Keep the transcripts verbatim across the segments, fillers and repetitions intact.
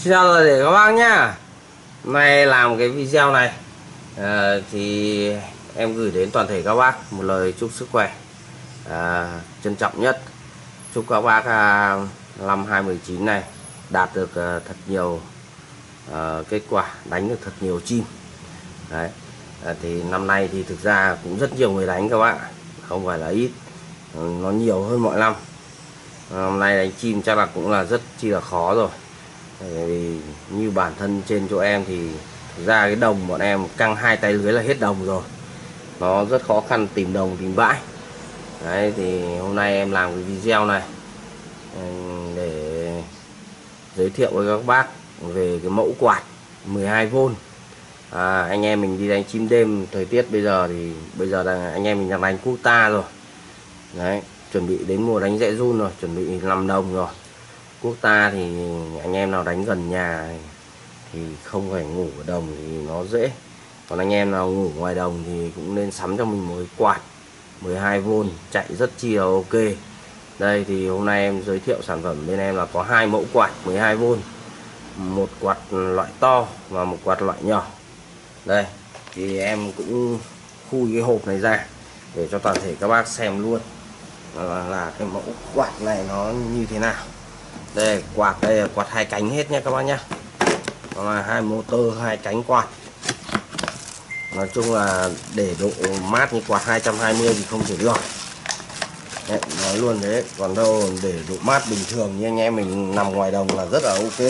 Xin chào rồi để các bác nhá. Hôm nay làm cái video này à, thì em gửi đến toàn thể các bác một lời chúc sức khỏe à, trân trọng nhất. Chúc các bác à, năm hai mười chín này đạt được à, thật nhiều à, kết quả, đánh được thật nhiều chim. Đấy. À, thì năm nay thì thực ra cũng rất nhiều người đánh các bạn, không phải là ít, nó nhiều hơn mọi năm. À, hôm nay đánh chim chắc là cũng là rất chi là khó rồi. Vì như bản thân trên chỗ em thì thực ra cái đồng bọn em căng hai tay lưới là hết đồng rồi, nó rất khó khăn tìm đồng tìm bãi. Đấy thì hôm nay em làm cái video này để giới thiệu với các bác về cái mẫu quạt mười hai vôn. à, anh em mình đi đánh chim đêm, thời tiết bây giờ thì bây giờ đang anh em mình đang đánh quốc ta rồi. Đấy, chuẩn bị đến mùa đánh rẽ run rồi, chuẩn bị làm đồng rồi. Quốc ta thì anh em nào đánh gần nhà thì không phải ngủ ở đồng thì nó dễ, còn anh em nào ngủ ngoài đồng thì cũng nên sắm cho mình một cái quạt mười hai vôn chạy rất chi là ok. Đây thì hôm nay em giới thiệu sản phẩm bên em là có hai mẫu quạt mười hai vôn, một quạt loại to và một quạt loại nhỏ. Đây thì em cũng khui cái hộp này ra để cho toàn thể các bác xem luôn là, là cái mẫu quạt này nó như thế nào. Đây quạt, đây là quạt hai cánh hết nhé các bác nhé, nó là hai motor hai cánh quạt. Nói chung là để độ mát như quạt hai trăm hai mươi thì không thể được. Đấy, nói luôn thế, còn đâu để độ mát bình thường như anh em mình nằm ngoài đồng là rất là ok.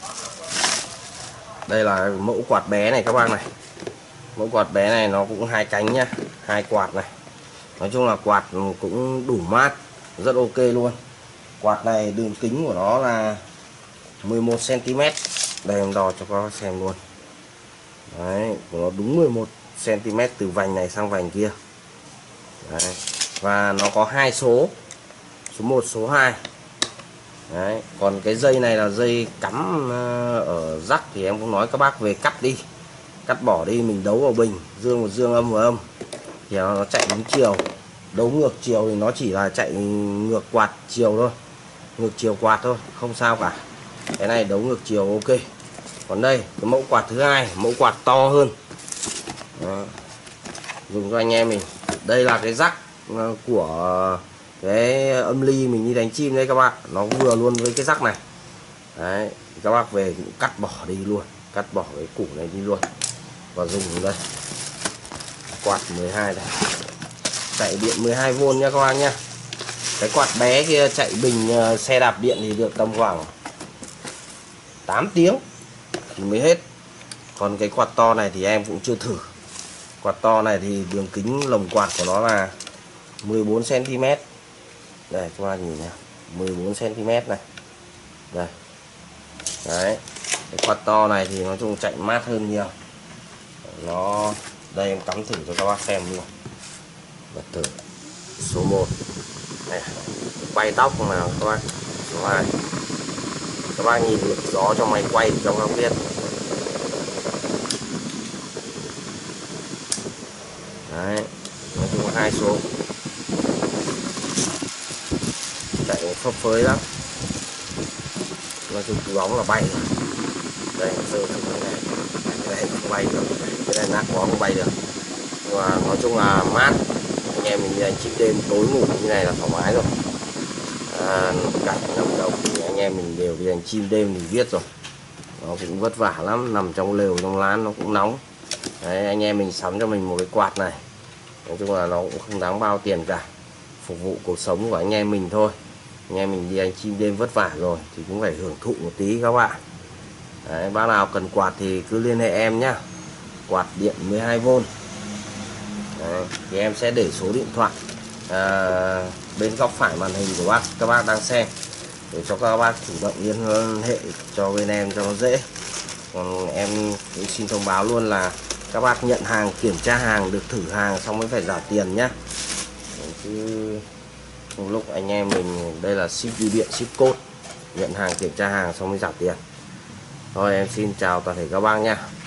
Đây là mẫu quạt bé này các bác này, mẫu quạt bé này nó cũng hai cánh nhá, hai quạt này. Nói chung là quạt cũng đủ mát, rất ok luôn. Quạt này đường kính của nó là mười một xăng ti mét. Đây em đo cho các bác xem luôn. Đấy, của nó đúng mười một xăng ti mét từ vành này sang vành kia. Đấy. Và nó có hai số, số một, số hai. Đấy, còn cái dây này là dây cắm ở rắc thì em cũng nói các bác về cắt đi, cắt bỏ đi, mình đấu vào bình, dương vào dương, âm vào âm thì nó, nó chạy đúng chiều. Đấu ngược chiều thì nó chỉ là chạy ngược quạt chiều thôi, ngược chiều quạt thôi, không sao cả. Cái này đấu ngược chiều ok. Còn đây cái mẫu quạt thứ hai, mẫu quạt to hơn. Đó, dùng cho anh em mình. Đây là cái rắc của cái âm ly mình đi đánh chim đây các bạn, nó vừa luôn với cái rắc này. Đấy, các bác về cũng cắt bỏ đi luôn, cắt bỏ cái củ này đi luôn và dùng đây. Quạt mười hai này, chạy điện mười hai vôn nha các bác nhá. Cái quạt bé kia chạy bình xe đạp điện thì được tầm khoảng tám tiếng thì mới hết. Còn cái quạt to này thì em cũng chưa thử. Quạt to này thì đường kính lồng quạt của nó là mười bốn xăng ti mét. Đây các bác nhìn nha, mười bốn xăng ti mét này. Đây. Đấy. Cái quạt to này thì nói chung chạy mát hơn nhiều. Nó đây em cắm thử cho các bác xem luôn. Bật thử số một này, quay tóc nào các bác. Số hai, các bác nhìn được gió trong máy quay cho các bác biết. Đấy, nói chung hai số chạy phấp phới lắm, nói chung túi bóng là bay rồi. Đây sơ thử cái này, cái này không bay được, cái này nát quá không bay được. Nhưng mà nói chung là mát, anh em mình đi đánh chim đêm tối ngủ như này là thoải mái rồi. À, cảnh nằm đồng thì anh em mình đều đi đánh chim đêm thì biết rồi, nó cũng vất vả lắm, nằm trong lều trong lán nó cũng nóng. Đấy, anh em mình sắm cho mình một cái quạt này, nói chung là nó cũng không đáng bao tiền cả, phục vụ cuộc sống của anh em mình thôi. Anh em mình đi đánh chim đêm vất vả rồi thì cũng phải hưởng thụ một tí các bạn. Đấy, bác nào cần quạt thì cứ liên hệ em nhá. Quạt điện mười hai vôn. Đấy, thì em sẽ để số điện thoại à, bên góc phải màn hình của bác, các bác đang xem, để cho các bác chủ động liên hệ cho bên em cho nó dễ. Còn em cũng xin thông báo luôn là các bác nhận hàng, kiểm tra hàng, được thử hàng xong mới phải trả tiền nhá. Chứ một lúc anh em mình đây là ship bưu điện, ship code, nhận hàng kiểm tra hàng xong mới trả tiền. Thôi em xin chào toàn thể các bác nha.